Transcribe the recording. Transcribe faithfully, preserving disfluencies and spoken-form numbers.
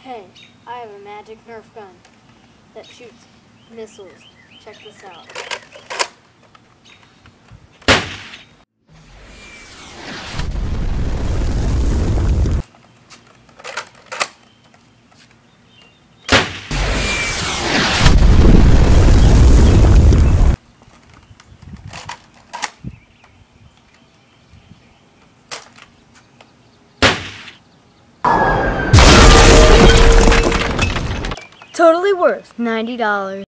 Hey, I have a magic Nerf gun that shoots missiles. Check this out. Totally worth ninety dollars.